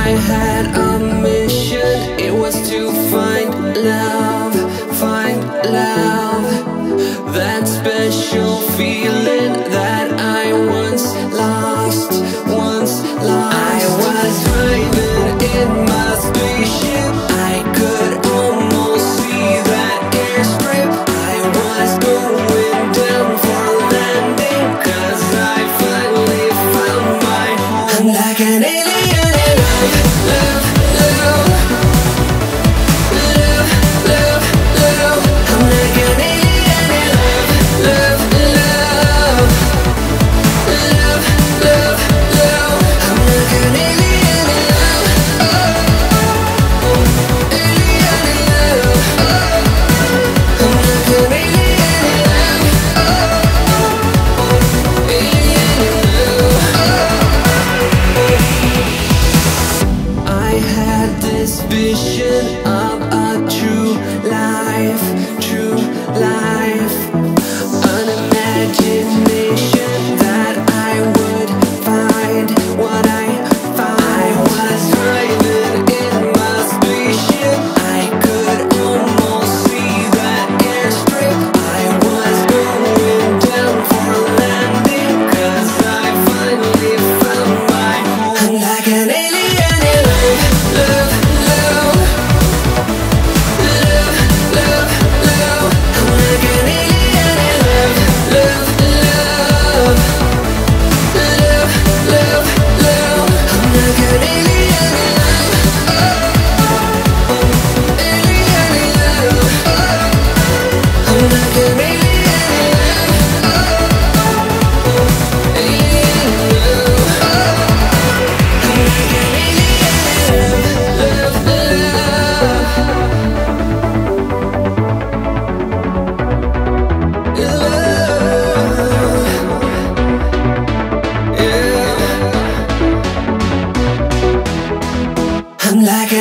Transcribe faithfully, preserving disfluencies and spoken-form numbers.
I had a mission, it was to find love, find love. That special feeling that I once lost, once lost. I was driving in my spaceship, I could almost see that airstrip. I was going down for landing, cause I finally found my home. I'm like an alien in love, love, love. Love, love, love. I'm like an alien in love, love, love. Love, love, love. I'm like an alien in love. Oh, oh, oh. Alien in love. Oh, I'm like an alien in love. Oh, oh, oh. Alien in love. Oh, I had this vision of a true life, true life. An imagination that I would find what I found. I was driving in my spaceship, I could almost see that airstrip. I was going down for landing, cause I finally found my home. I'm like an alien in love, love, love. Love, love, love. I'm like an alien in love, love, love. Love, love, love. I'm like an alien in love. Oh, oh, oh. Alien in love. Oh, I'm like an alien in love. Oh, oh, oh. Alien in love. Oh, I'm like an alien in love, love, love. I'm like